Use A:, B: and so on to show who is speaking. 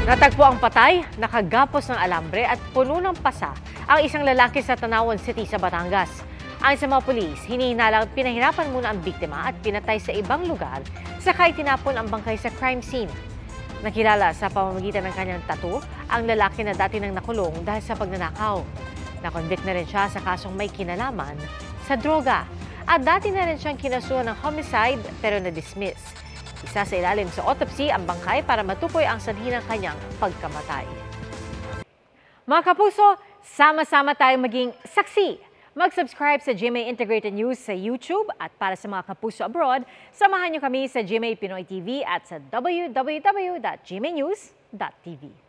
A: Natagpo ang patay, nakagapos ng alambre at puno ng pasa ang isang lalaki sa Tanawan City sa Batangas. Ayon sa mga pulis, hinihinalang pinahirapan muna ang biktima at pinatay sa ibang lugar sakay tinapon ang bangkay sa crime scene. Nakilala sa pamamagitan ng kanyang tattoo ang lalaki na dati nang nakulong dahil sa pagnanakaw. Nakonvict na rin siya sa kasong may kinalaman sa droga at dati na rin siyang kinasuhan ng homicide pero na-dismiss. Isa sa ilalim sa autopsy ang bangkay para matukoy ang sanhi ng kanyang pagkamatay. Mga kapuso, sama-sama tayong maging saksi. Mag-subscribe sa GMA Integrated News sa YouTube at para sa mga kapuso abroad, samahan niyo kami sa GMA Pinoy TV at sa www.gmanews.tv.